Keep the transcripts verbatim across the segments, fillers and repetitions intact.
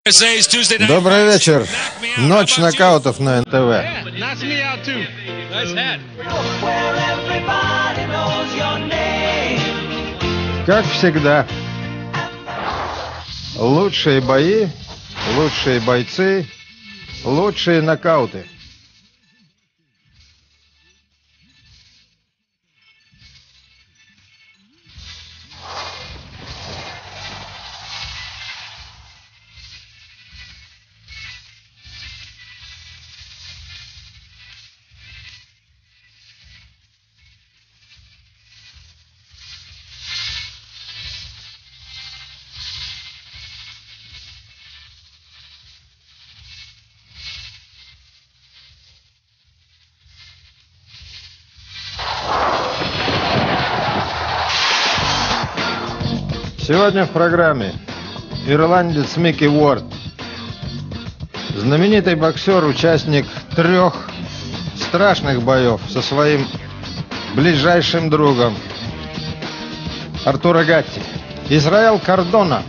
Добрый вечер. Ночь нокаутов на эн тэ вэ. Как всегда, лучшие бои, лучшие бойцы, лучшие нокауты. Сегодня в программе ирландец Микки Уорд, знаменитый боксер, участник трех страшных боев со своим ближайшим другом Артуро Гатти, Исраэл Кардона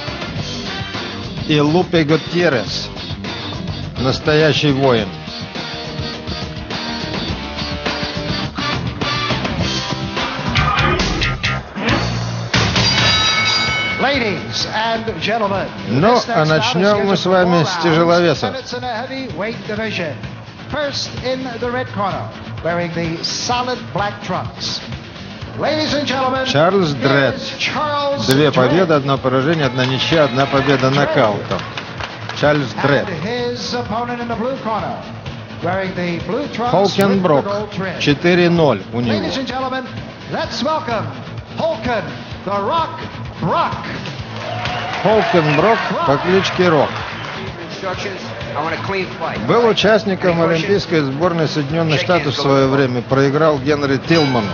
и Лупе Гутьеррес, настоящий воин. Ну, а начнем мы с вами с тяжеловесов. Чарльз Дред. Две победы, одно поражение, одна ничья, одна победа нокаутом. Чарльз Дред. Холкенброк. четыре ноль у него. Холкенброк по кличке Рок. Был участником олимпийской сборной Соединенных Штатов в свое время. Проиграл Генри Тилману.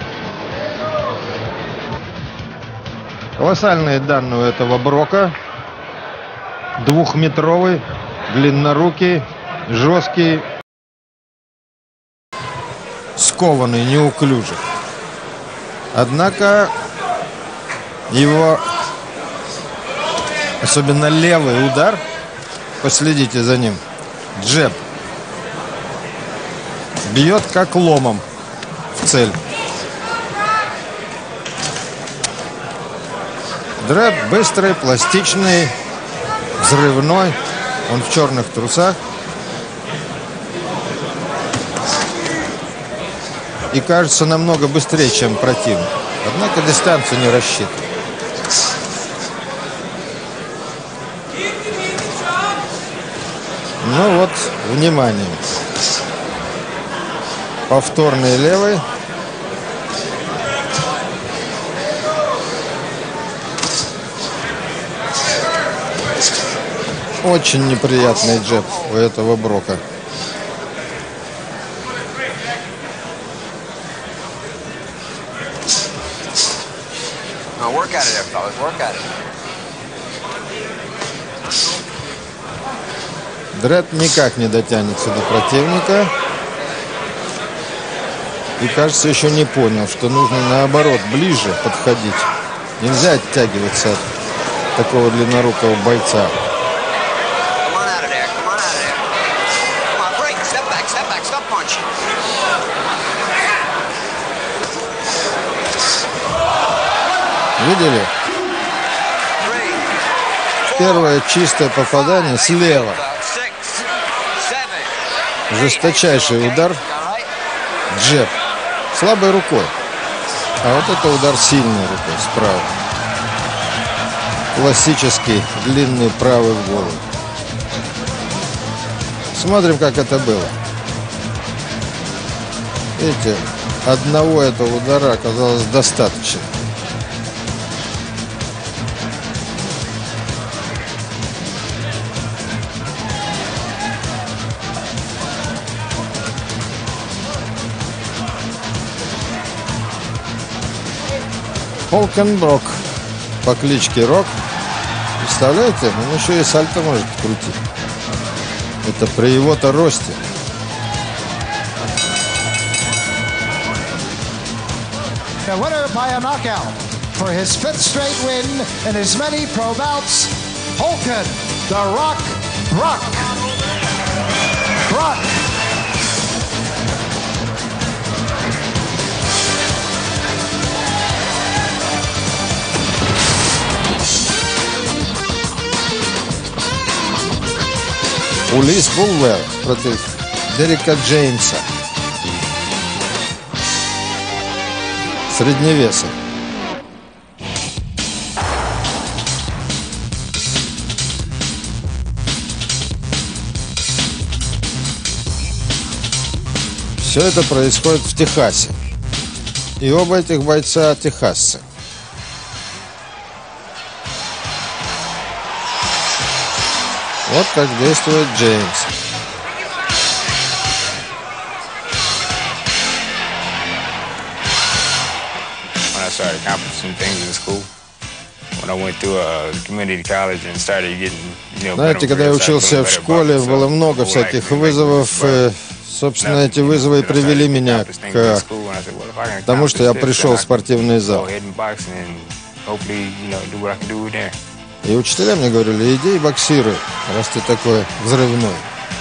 Колоссальные данные у этого Брока. Двухметровый, длиннорукий, жесткий, скованный, неуклюжий. Однако его, особенно левый удар, последите за ним, джеб, бьет как ломом в цель. Дред быстрый, пластичный, взрывной. Он в черных трусах. И кажется намного быстрее, чем противник. Однако дистанцию не рассчитывает. Ну вот, внимание. Повторный левый. Очень неприятный джеб у этого Брока. Дред никак не дотянется до противника. И, кажется, еще не понял, что нужно, наоборот, ближе подходить. Нельзя оттягиваться от такого длиннорукого бойца. Видели? Первое чистое попадание слева. Жесточайший удар. Джеб. Слабой рукой. А вот это удар сильной рукой справа. Классический длинный правый в голову. Смотрим, как это было. Видите, одного этого удара оказалось достаточно. Холкенброк по кличке Рок. Представляете, он еще и сальто может крутить. Это при его-то росте. The winner by a knockout for his fifth straight win and his many pro bouts, Holken The Rock Brock. Brock. Улис Булвер против Дерека Джеймса. Средневесы. Все это происходит в Техасе. И оба этих бойца техасцы. Вот как действует Джеймс. When I started accomplishing things in school, when I went through a community college and started getting, you know, Знаете, когда я учился в школе, было много всяких вызовов. Собственно, эти вызовы и привели меня к тому, что я пришел в спортивный зал. И учителя мне говорили: иди и боксируй, раз ты такой взрывной.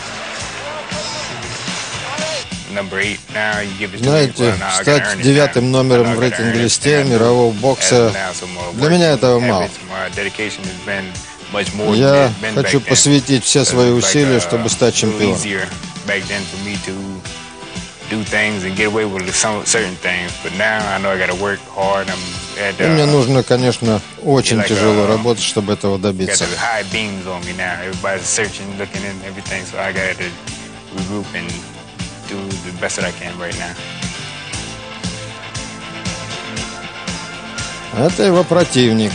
Знаете, стать девятым номером в рейтинг-листе мирового бокса, для меня этого мало. Я хочу посвятить все свои усилия, чтобы стать чемпионом. И мне нужно, конечно, очень тяжело работать, чтобы этого добиться. Это его противник.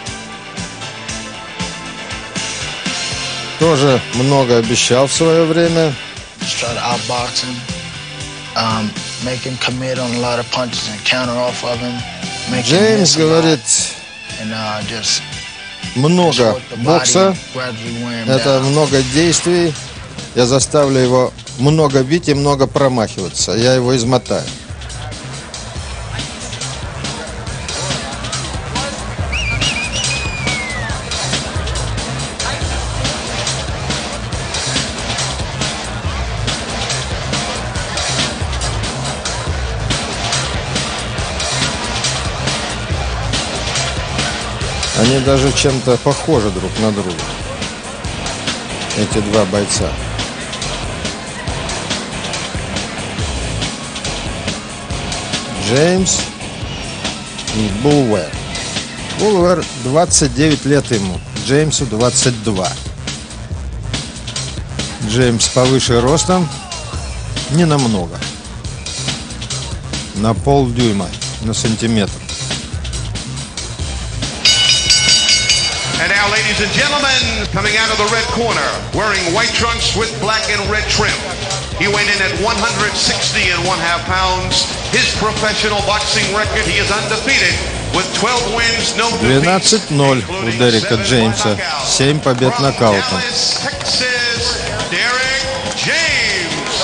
Тоже много обещал в свое время. Джеймс говорит, много бокса, это много действий. Я заставлю его много бить и много промахиваться. Я его измотаю. Они даже чем-то похожи друг на друга, эти два бойца. Джеймс и Булвер. Булвер двадцать девять лет ему, Джеймсу двадцать два. Джеймс повыше ростом, не намного, на полдюйма, на сантиметр. And now, ladies and gentlemen, coming out of the red corner, wearing white trunks with black and red trim. He went in at one hundred sixty and one half pounds. His professional boxing record, he is undefeated with twelve wins, no defeats, двенадцать ноль у Дерека Джеймса, семь побед нокаутом. Texas, Derek James.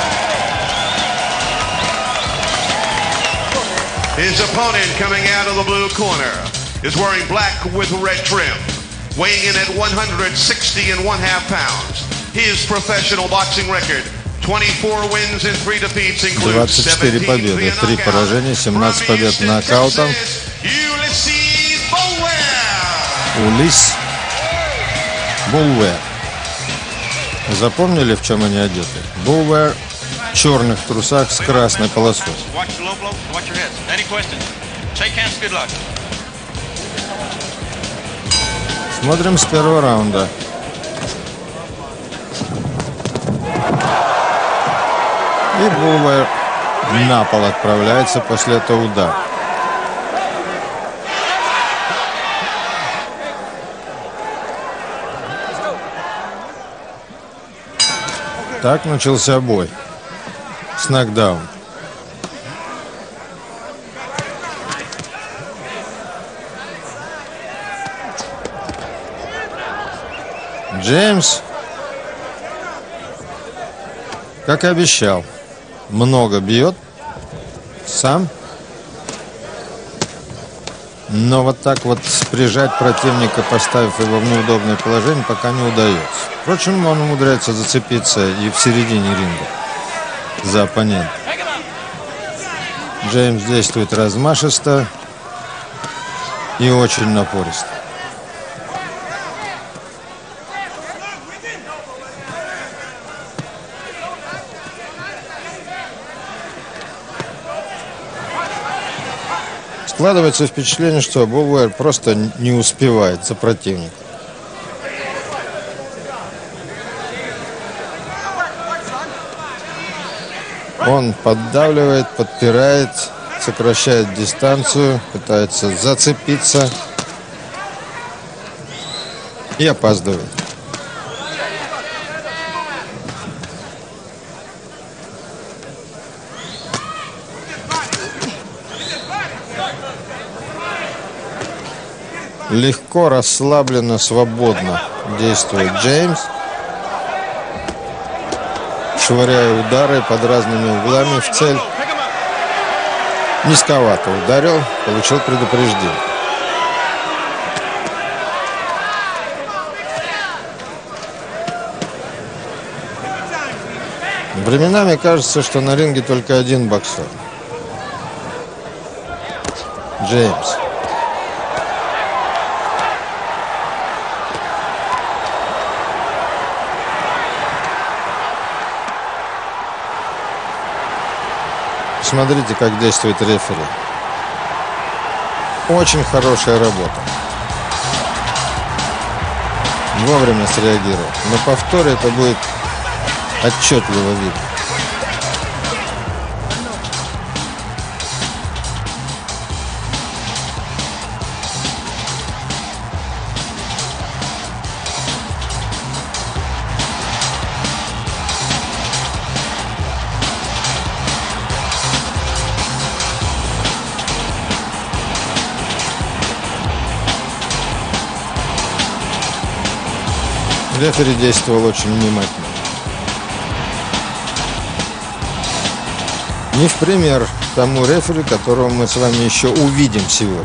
His opponent coming out of the blue corner is wearing black with red trim, weighing in at one hundred sixty and one half pounds. His professional boxing record, twenty-four wins and three defeats, including двадцать четыре победы, три поражения, семнадцать побед нокаутом. Улис Булвер. Запомнили, в чем они одеты? Булвер в черных трусах с красной полосой. Смотрим с первого раунда. И Булвер на пол отправляется после этого удара. Так начался бой. С нокдаун. Джеймс, как и обещал, много бьет, сам Но вот так вот прижать противника, поставив его в неудобное положение, пока не удается. Впрочем, он умудряется зацепиться и в середине ринга за оппонента. Джеймс действует размашисто и очень напористо. Складывается впечатление, что Боб Уайер просто не успевает за противником. Он поддавливает, подпирает, сокращает дистанцию, пытается зацепиться и опаздывает. Легко, расслабленно, свободно действует Джеймс, швыряя удары под разными углами в цель. Низковато ударил, получил предупреждение. Временами кажется, что на ринге только один боксер. Джеймс. Смотрите, как действует рефери. Очень хорошая работа. Вовремя среагировал. На повторе это будет отчетливо видно. Рефери действовал очень внимательно. Не в пример тому рефери, которого мы с вами еще увидим сегодня.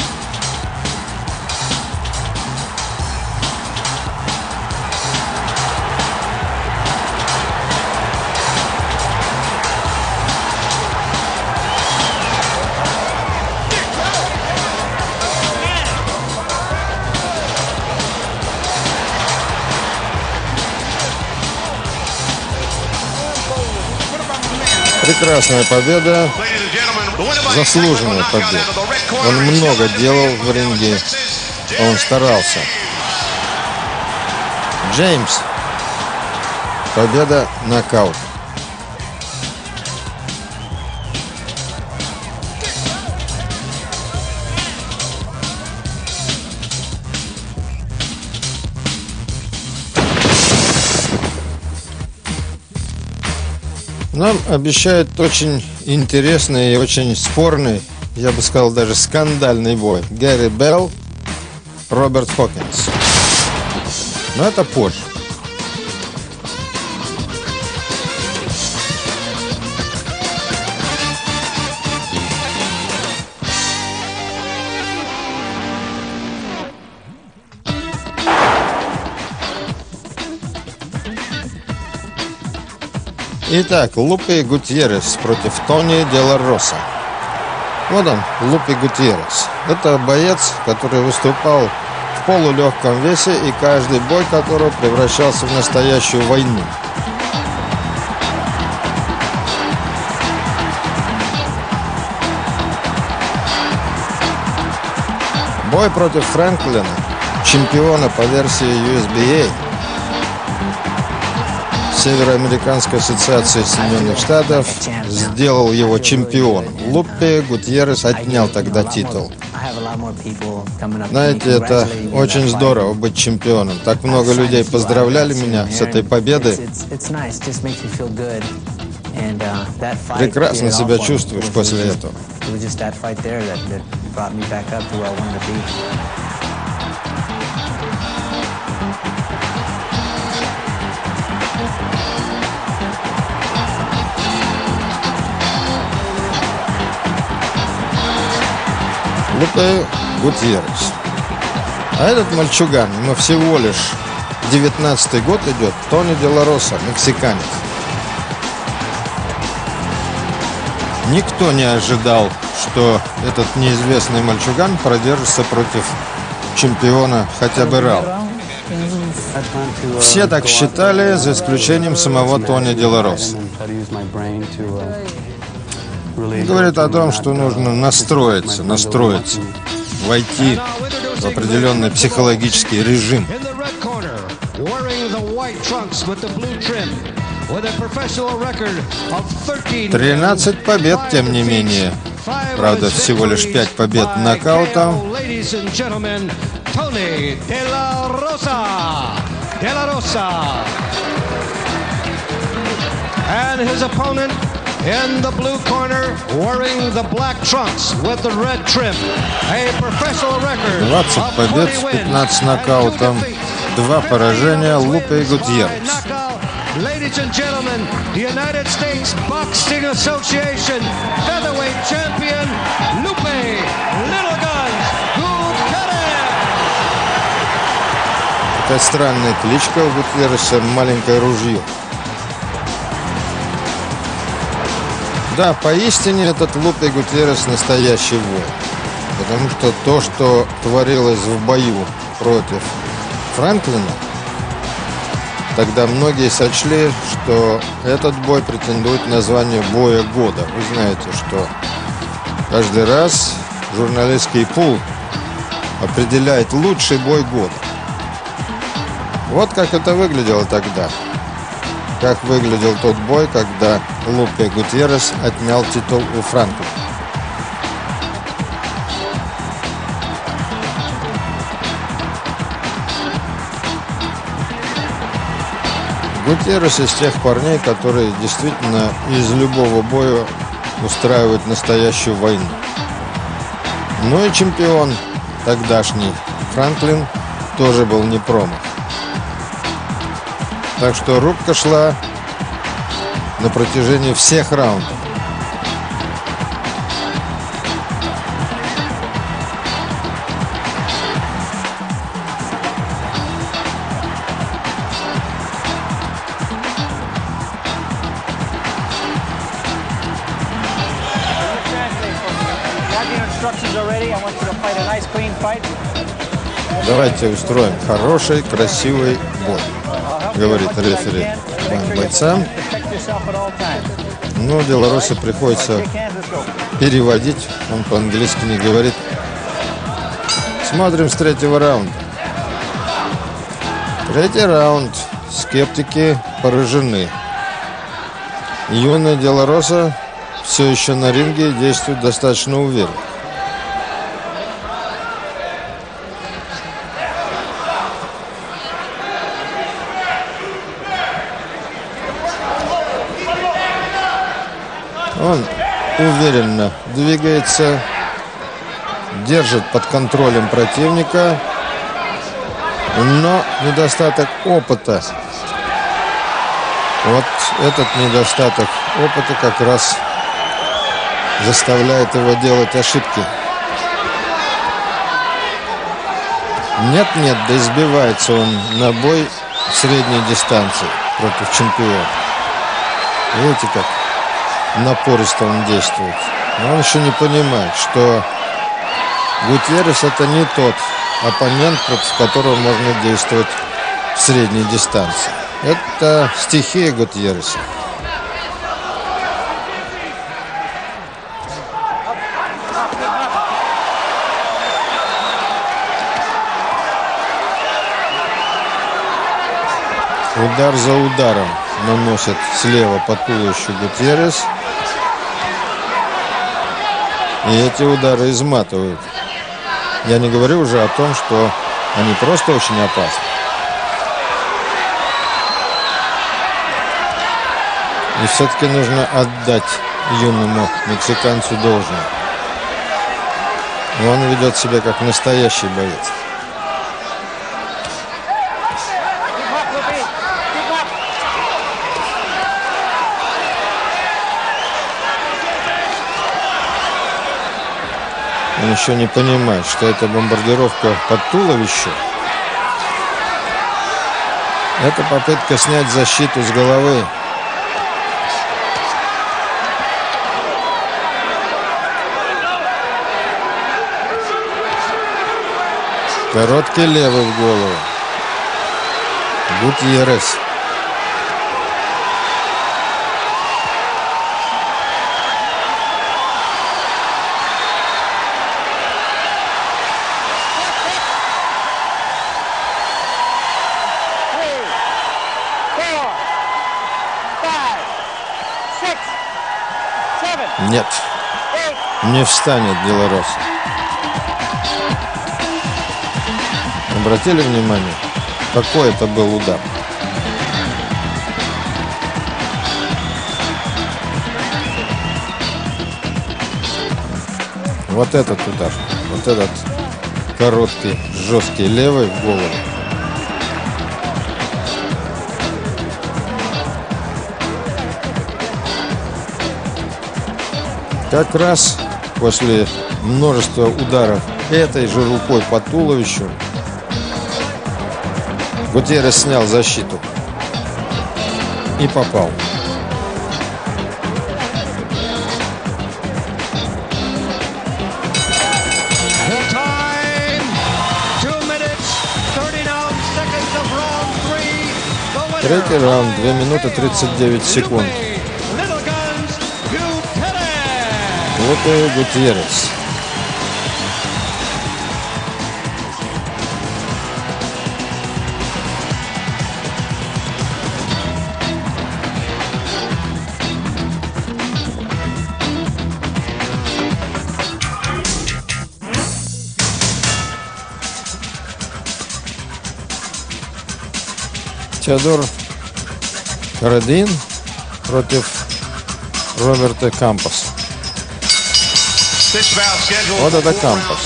Прекрасная победа, заслуженная победа. Он много делал в ринге, он старался. Джеймс. Победа нокаут. Нам обещают очень интересный и очень спорный, я бы сказал, даже скандальный бой. Гэри Белл, Роберт Хокинс. Но это позже. Итак, Лупи Гутьеррес против Тони Де Ла Роса. Вот он, Лупи Гутьеррес. Это боец, который выступал в полулегком весе, и каждый бой которого превращался в настоящую войну. Бой против Фрэнклина, чемпиона по версии ю эс би эй, Североамериканской ассоциации Соединенных Штатов, сделал его чемпионом. Лупи Гутьеррес отнял тогда титул. Знаете, это очень здорово быть чемпионом. Так много людей поздравляли меня с этой победой. Прекрасно себя чувствуешь после этого. Лупи Гутьеррес. А этот мальчуган, ему всего лишь девятнадцатый год идет, Тони Де Ла Роса, мексиканец. Никто не ожидал, что этот неизвестный мальчуган продержится против чемпиона хотя бы раунд. Все так считали, за исключением самого Тони Де Ла Роса. Говорит о том, что нужно настроиться, настроиться, войти в определенный психологический режим. тринадцать побед, тем не менее. Правда, всего лишь пять побед нокаутом. Tony De La Rosa. De La Rosa. And his opponent in the blue corner, wearing the black trunks with the red trim. A professional record двадцать побед, пятнадцать нокаутом, два поражения, Лупе Гутьеррес. Ladies and gentlemen, the United States Boxing Association featherweight champion, Lupe Little Guns Gutierrez. Такая странная кличка у Гутьерреса, маленькое ружье. Да, поистине этот Лупе Гутьеррес настоящий воин. Потому что то, что творилось в бою против Франклина, тогда многие сочли, что этот бой претендует на звание боя года. Вы знаете, что каждый раз журналистский пул определяет лучший бой года. Вот как это выглядело тогда. Как выглядел тот бой, когда Лупе Гутьеррес отнял титул у Франклина. Гутьеррес из тех парней, которые действительно из любого боя устраивают настоящую войну. Ну и чемпион тогдашний Франклин тоже был не промах. Так что рубка шла на протяжении всех раундов. Давайте устроим хороший, красивый бой, говорит рефери бойцам. Но Де Ла Росе приходится переводить, он по-английски не говорит. Смотрим с третьего раунда. Третий раунд. Скептики поражены. Юный Де Ла Роса все еще на ринге и действует достаточно уверенно. Он уверенно двигается, держит под контролем противника, но недостаток опыта. Вот этот недостаток опыта как раз заставляет его делать ошибки. Нет-нет, да избивается он на бой средней дистанции против чемпиона. Видите, как напористо он действует. Но он еще не понимает, что Гутьеррес это не тот оппонент, против которого можно действовать в средней дистанции. Это стихия Гутьерреса. Удар за ударом наносит слева по туловищу Гутьеррес. И эти удары изматывают. Я не говорю уже о том, что они просто очень опасны. И все-таки нужно отдать юному мексиканцу должное. Он ведет себя как настоящий боец. Он еще не понимает, что это бомбардировка под туловище. Это попытка снять защиту с головы. Короткий левый в голову. Гутьеррес. Нет, не встанет Де Ла Росса. Обратили внимание, какой это был удар? Вот этот удар, вот этот короткий, жесткий левый в голову. Как раз после множества ударов этой же рукой по туловищу Гутьеррес снял защиту и попал. Третий раунд, две минуты тридцать девять секунд. Лупе Гутьеррес. Теодор Карадин против Роберто Кампоса. Вот это Кампос.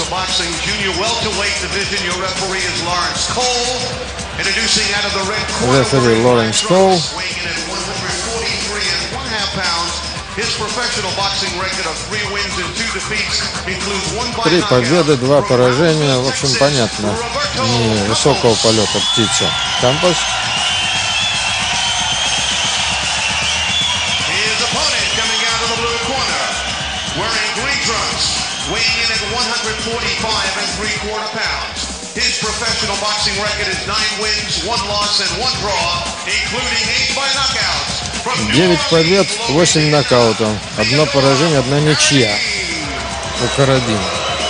Рефери Лоренс Коул. Три победы, два поражения. В общем, понятно. Не высокого полета птица. Кампос. Weighing in at one forty-five and three quarter pounds. His professional boxing record is nine wins, one loss, and one draw, including eight by knockouts. девять побед, восемь нокаутов. Одно поражение, одна ничья у Карадина.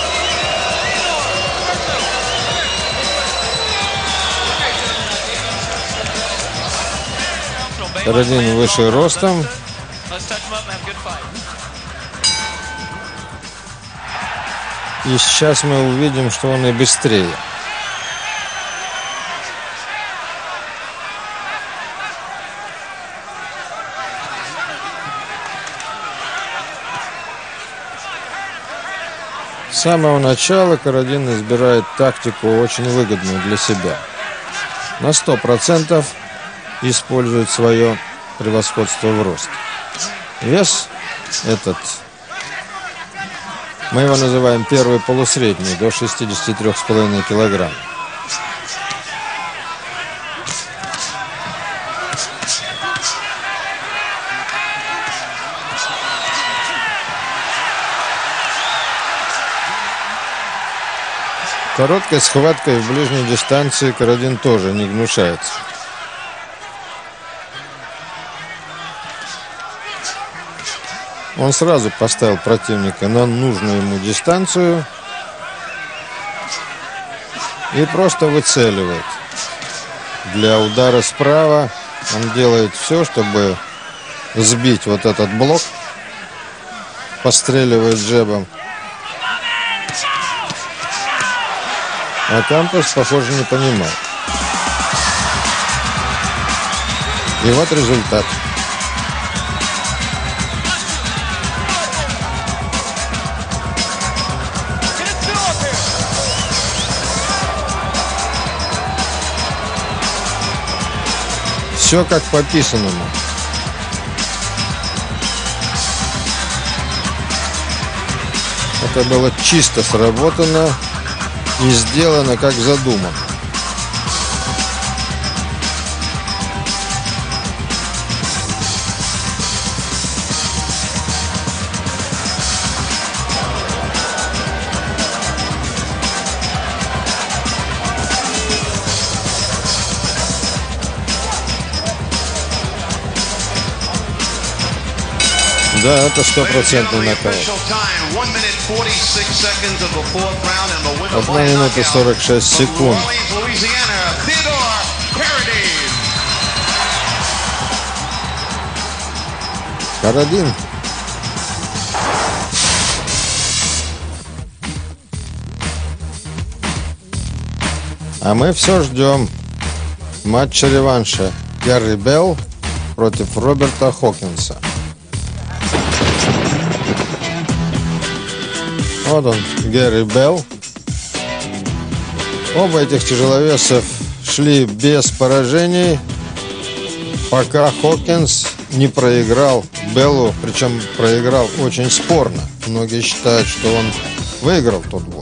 Карадин выше ростом. И сейчас мы увидим, что он и быстрее. С самого начала Карадин избирает тактику, очень выгодную для себя. На сто процентов использует свое превосходство в росте. Вес этот, мы его называем первый полусредний, до шестидесяти трёх с половиной килограмм. Короткой схваткой в ближней дистанции Карадин тоже не гнушается. Он сразу поставил противника на нужную ему дистанцию и просто выцеливает. Для удара справа он делает все, чтобы сбить вот этот блок, постреливает джебом. А Кампос, похоже, не понимает. И вот результат. Все как по писанному. Это было чисто сработано и сделано как задумано. Да, это стопроцентный нокаут. Одна минута сорок шесть секунд. Карадин. А мы все ждем матча реванша. Гарри Белл против Роберта Хокинса. Вот он, Гарри Белл. Оба этих тяжеловесов шли без поражений, пока Хокинс не проиграл Беллу, причем проиграл очень спорно. Многие считают, что он выиграл тот бой.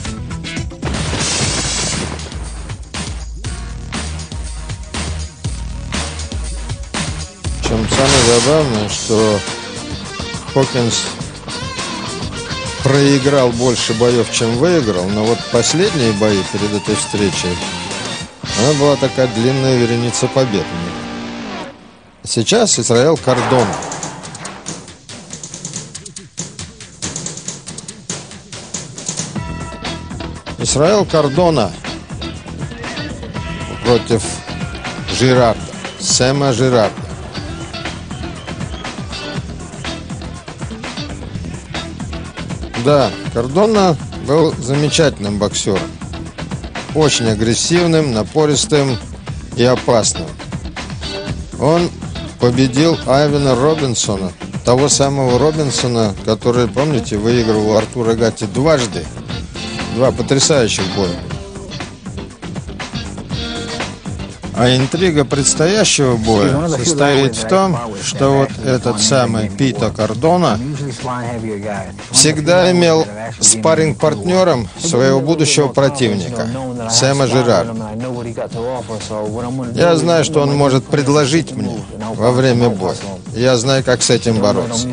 Причем самое забавное, что Хокинс проиграл больше боев, чем выиграл, но вот последние бои перед этой встречей, она была такая длинная вереница побед. Сейчас Исраэл Кардона. Исраэл Кардона против Жирарда, Сэма Жирарда. Да, Кардона был замечательным боксером. Очень агрессивным, напористым и опасным. Он победил Айвена Робинсона, того самого Робинсона, который, помните, выигрывал Артура Гатти дважды. Два потрясающих боя. А интрига предстоящего боя состоит в том, что вот этот самый Пита Кардона всегда имел спарринг-партнером своего будущего противника, Сэма Жирарда. Я знаю, что он может предложить мне во время боя. Я знаю, как с этим бороться.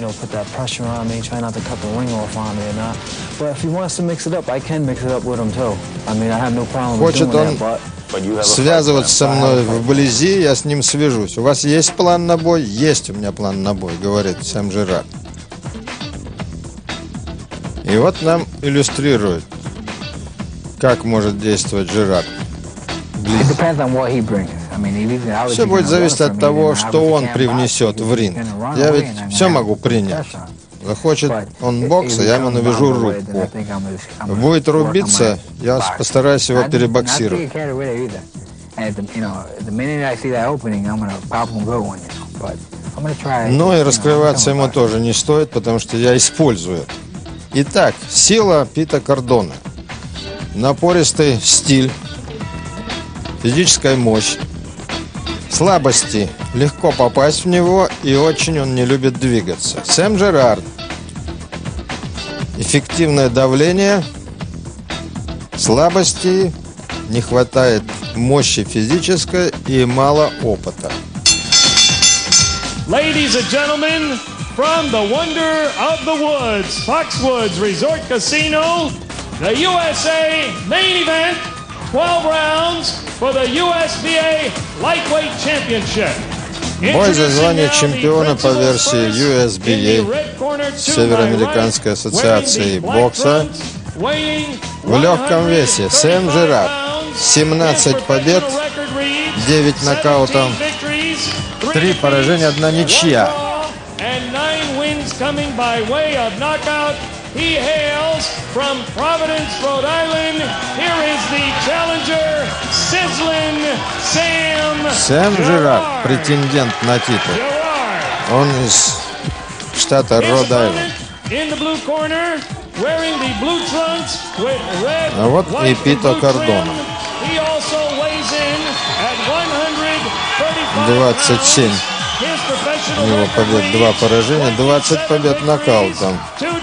Хочет он связываться со мной вблизи, я с ним свяжусь. У вас есть план на бой? Есть у меня план на бой, говорит Сэм Жирард. И вот нам иллюстрирует, как может действовать Жирард. Все будет зависеть от того, что он привнесет в ринг. Я ведь все могу принять. Захочет он бокса, я ему навяжу руку. Будет рубиться, я постараюсь его перебоксировать. Но и раскрываться ему тоже не стоит, потому что я использую это. Итак, сила Пита Кардона. Напористый стиль, физическая мощь. Слабости. Легко попасть в него, и очень он не любит двигаться. Сэм Жирард. Эффективное давление. Слабости. Не хватает мощи физической и мало опыта. Ladies and gentlemen, from the wonder of the woods, Foxwoods Resort Casino, the U S A main event, twelve rounds for the U S B A Lightweight Championship. Бой за звание чемпиона по версии ю эс би эй Североамериканской ассоциации бокса в легком весе. Сэм Жирард. семнадцать побед, девять нокаутов, три поражения, одна ничья. He hails from Providence, Rhode Island. Here is the challenger, Sizzlin' Sam. Сэм Жирард, претендент на титул. Он из штата Род-Айленд. А вот и Пита Кардона. двадцать семь. У него побед два поражения, двадцать побед нокаутом.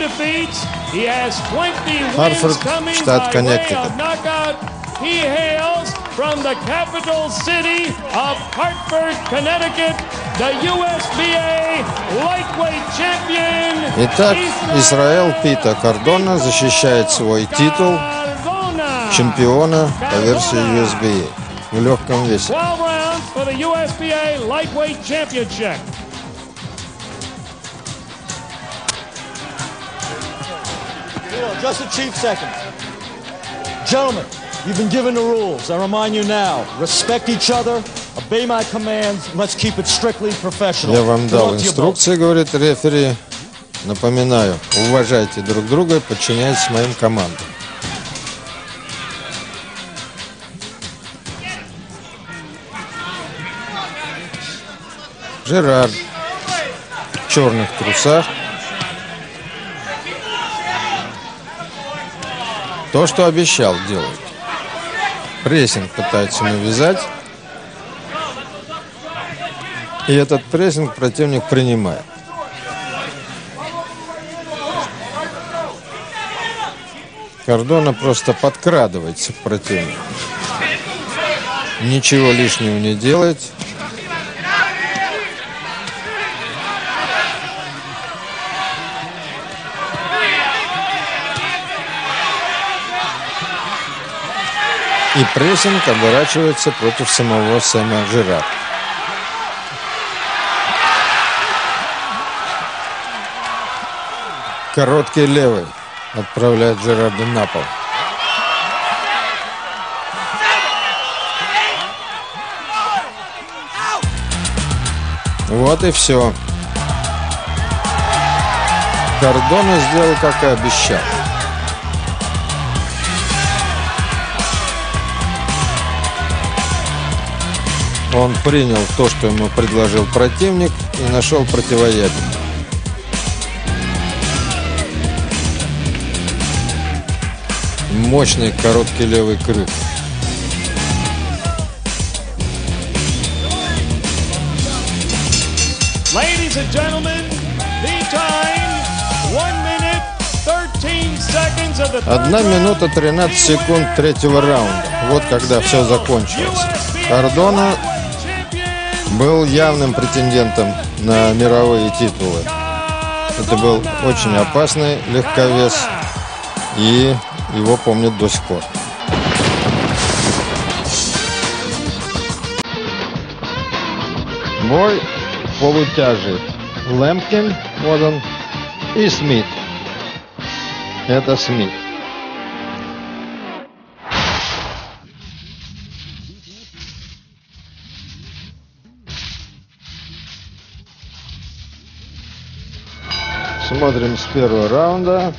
Харфорд, штат Коннектикут. He hails from the capital city of Hartford, Connecticut, the ю эс би эй lightweight champion. Итак, Исраэл Пита Кардона защищает свой титул чемпиона по версии ю эс би эй в легком весе. twelve rounds for the ю эс би эй lightweight championship. Just a cheap second. Gentlemen, you've been given the rules. I remind you now, respect each other, obey my commands, let's keep it strictly professional. Я вам дал инструкции, говорит рефери. Напоминаю, уважайте друг друга и подчиняйтесь моим командам. Жерар в черных трусах. То, что обещал делать. Прессинг пытается навязать. И этот прессинг противник принимает. Кардона просто подкрадывается к противнику. Ничего лишнего не делает. И прессинг оборачивается против самого Сэма Жерара. Короткий левый отправляет Жерарда на пол. Вот и все. Кардона сделал, как и обещал. Он принял то, что ему предложил противник, и нашел противоядие. Мощный короткий левый крюк. Ladies and gentlemen, the time one minute thirteen seconds of the third Одна round. минута тринадцать секунд третьего раунда. Вот когда все закончилось. Кардона был явным претендентом на мировые титулы. Это был очень опасный легковес, и его помнят до сих пор. Бой полутяжей. Лэмпкин, вот он, и Смит. Это Смит. Смотрим с первого раунда.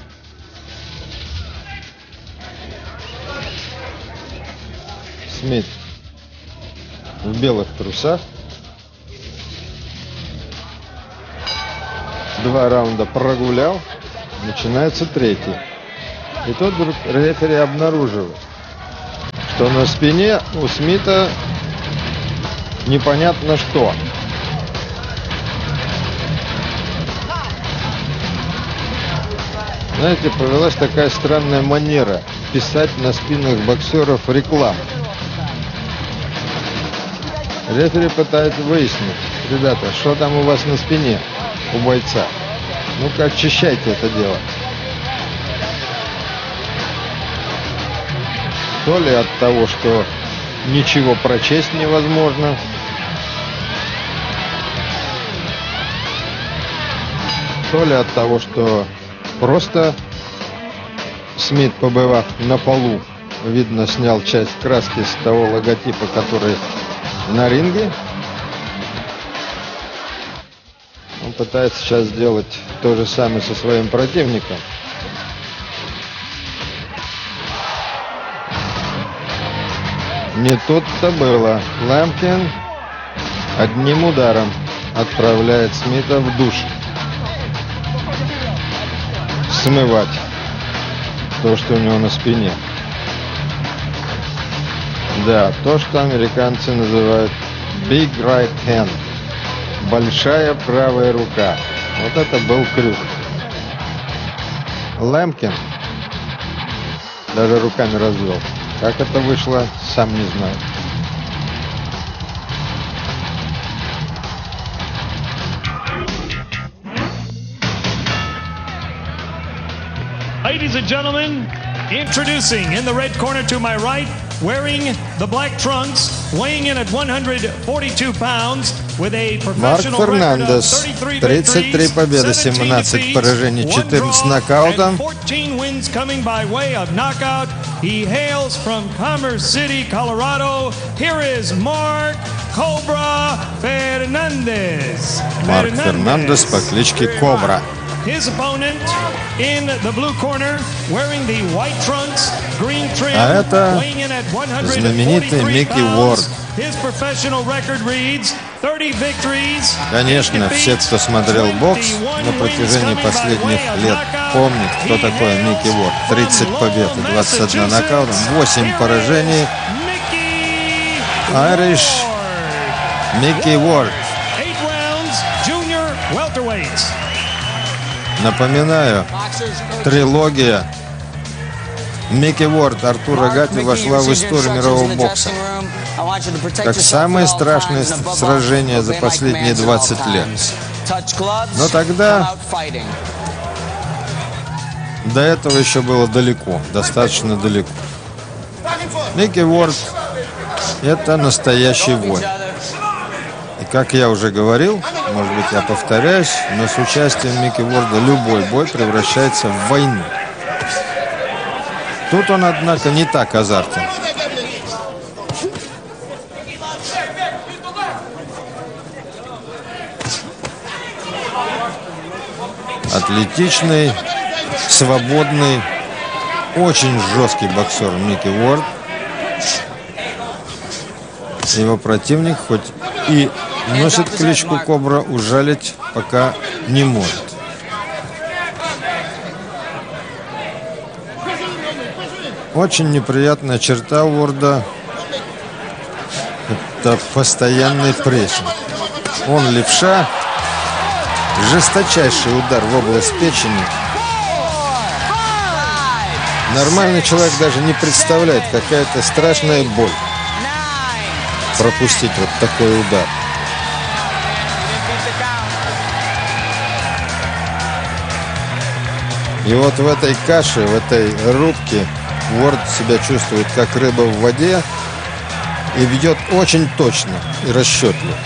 Смит в белых трусах. Два раунда прогулял. Начинается третий. И тут вдруг рефери обнаруживает, что на спине у Смита непонятно что. Знаете, повелась такая странная манера писать на спинах боксеров рекламу. Рефери пытается выяснить: ребята, что там у вас на спине у бойца? Ну-ка, очищайте это дело. То ли от того, что ничего прочесть невозможно, то ли от того, что просто Смит, побывав на полу, видно, снял часть краски с того логотипа, который на ринге. Он пытается сейчас сделать то же самое со своим противником. Не тут-то было. Лэмпкин одним ударом отправляет Смита в душ. Смывать то, что у него на спине. Да, то, что американцы называют big right hand. большая правая рука. Вот это был крюк. Лэмкин даже руками развел. Как это вышло, сам не знаю. Ladies and gentlemen, introducing in the red corner to my right, wearing the black trunks, weighing in at one hundred forty-two pounds, with a Марк professional record of Фернандес. thirty-three тридцать три victories, победы, seventeen семнадцать defeats, поражений, one четырнадцать draw, нокаутов. and fourteen wins coming by way of knockout. He hails from Commerce City, Colorado. Here is Mark Cobra Fernandez. Марк Фернандес по кличке Кобра. His opponent in the blue corner, wearing the white trunks, green trim, А это weighing in at one hundred знаменитый forty-three Микки pounds. Уорд. His professional record reads thirty victories. Конечно, все, кто смотрел бокс на протяжении последних лет, помнят, кто такой Микки Уорд. тридцать побед и двадцать один нокаут, восемь поражений. Irish Микки Уорд. Eight rounds, junior welterweights. Напоминаю, трилогия Микки Уорд Артура Гати вошла в историю мирового бокса как самое страшное сражение за последние двадцать лет. Но тогда до этого еще было далеко, достаточно далеко. Микки Уорд — это настоящий воин. И как я уже говорил, может быть, я повторяюсь, но с участием Микки Уорда любой бой превращается в войну. Тут он, однако, не так азартен. Атлетичный, свободный, очень жесткий боксер Микки Уорд. Его противник хоть и носит кличку Кобра, ужалить пока не может. Очень неприятная черта Уорда — это постоянный прессинг. Он левша, жесточайший удар в область печени. Нормальный человек даже не представляет, какая это страшная боль пропустить вот такой удар. И вот в этой каше, в этой рубке Уорд себя чувствует как рыба в воде и бьет очень точно и расчетливо.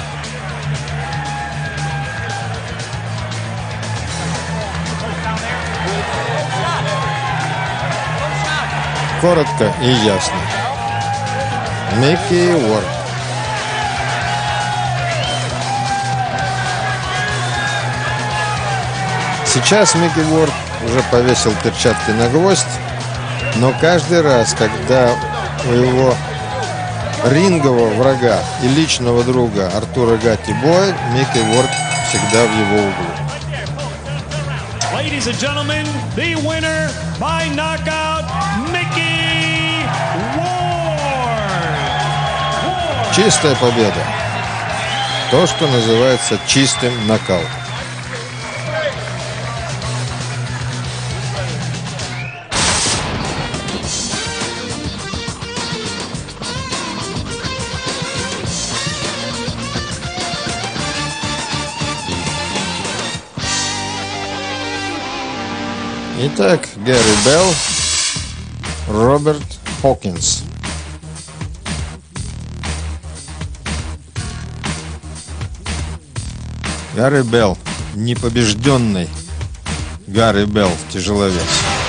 Коротко и ясно. Микки Уорд. Сейчас Микки Уорд уже повесил перчатки на гвоздь, но каждый раз, когда у его рингового врага и личного друга Артура Гати бой, Микки Уорд всегда в его углу. Ladies and gentlemen, the winner by knockout, Mickie Ward. Ward. Чистая победа. То, что называется чистым нокаутом. Итак, Гэри Белл, Роберт Хокинс. Гэри Белл, непобежденный Гэри Белл, тяжеловес.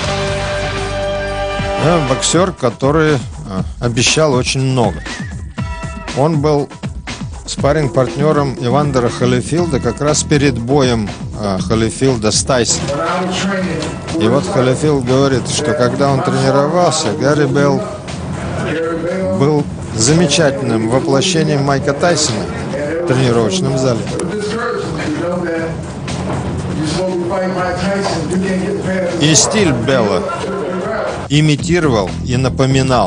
А, боксер, который а, обещал очень много. Он был спарринг-партнером Ивандера Холлифилда как раз перед боем а, Холлифилда с Тайсоном. И вот Холлифилд говорит, что когда он тренировался, Гэри Белл был замечательным воплощением Майка Тайсона в тренировочном зале. И стиль Белла имитировал и напоминал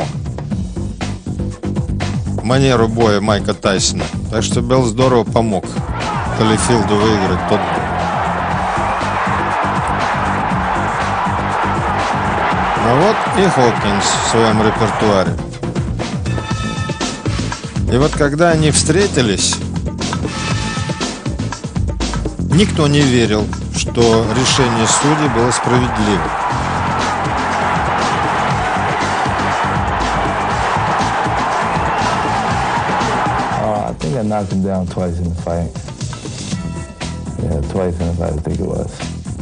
манеру боя Майка Тайсона. Так что Белл здорово помог Холлифилду выиграть тот бой. А вот и Хокинс в своем репертуаре. И вот когда они встретились, никто не верил, что решение судей было справедливым. Uh, I think I knocked him down twice in the fight. Yeah, twice in the fight, I think it was.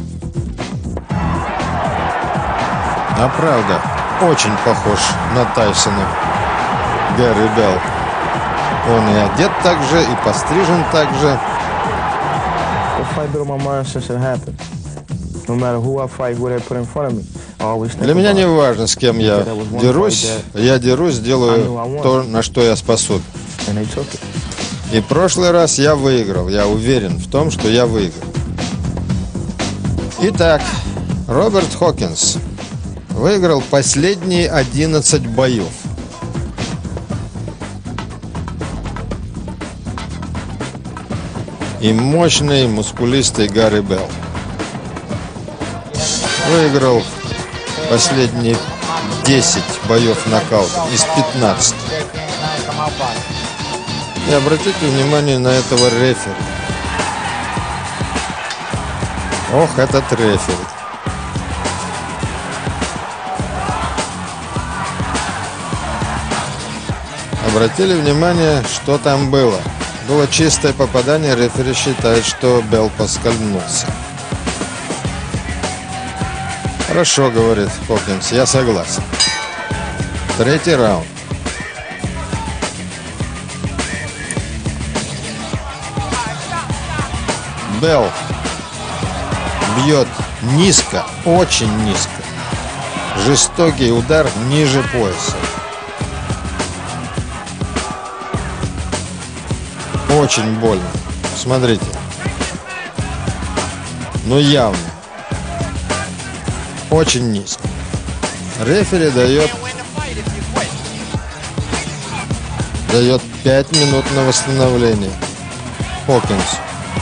А правда, очень похож на Тайсона Гарри Белл. Он и одет так же, и пострижен так же. Для меня не важно, с кем я дерусь. Я дерусь, делаю то, на что я способен. И в прошлый раз я выиграл. Я уверен в том, что я выиграл. Итак, Роберт Хокинс выиграл последние одиннадцать боев. И мощный, мускулистый Гарри Белл выиграл последние десять боев нокаутом из пятнадцати. И обратите внимание на этого рефери. Ох, этот рефери. Обратили внимание, что там было? Было чистое попадание, рефери считает, что Белл поскользнулся. Хорошо, говорит Хокинс, я согласен. Третий раунд. Белл бьет низко, очень низко. Жестокий удар ниже пояса. Очень больно. Смотрите. Ну явно. Очень низко. Рефери дает дает пять минут на восстановление. Хокинс.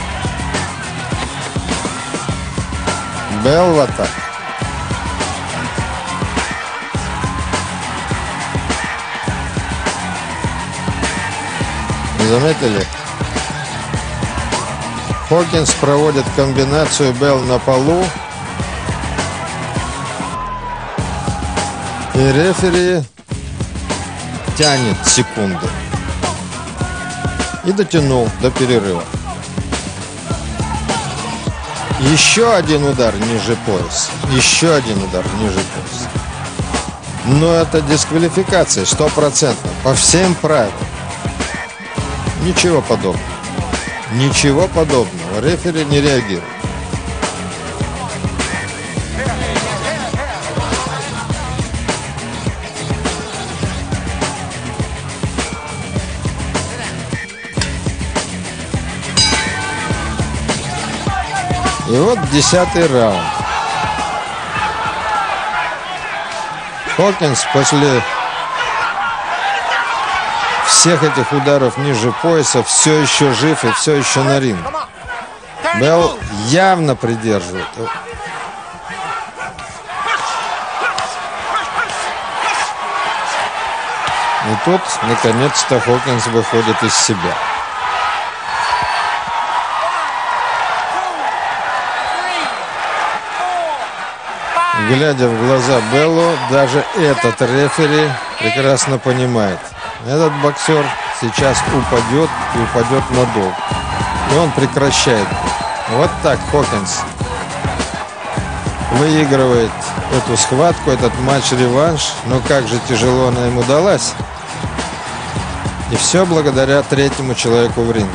Белл в атаке. Заметили? Хокинс проводит комбинацию Белл на полу. И рефери тянет секунды. И дотянул до перерыва. Еще один удар ниже пояса. Еще один удар ниже пояса. Но это дисквалификация сто процентов. По всем правилам. Ничего подобного. Ничего подобного. Рефери не реагирует. И вот десятый раунд. Хокинс после всех этих ударов ниже пояса все еще жив и все еще на ринге. Белл явно придерживает. И тут, наконец-то, Хокинс выходит из себя. Глядя в глаза Беллу, даже этот рефери прекрасно понимает. Этот боксер сейчас упадет и упадет надолго. И он прекращает. Вот так Хокинс выигрывает эту схватку, этот матч-реванш. Но как же тяжело она ему далась. И все благодаря третьему человеку в ринге.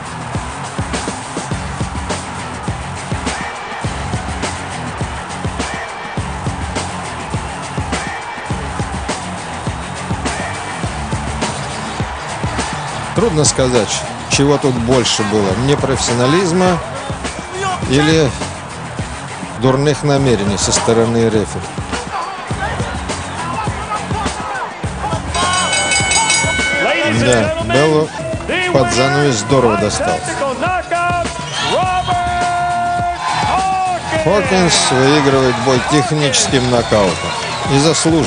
Трудно сказать, чего тут больше было. Непрофессионализма или дурных намерений со стороны рефери. Да, Беллу под занавес здорово досталось. Хокинс выигрывает бой техническим нокаутом. И заслуженно.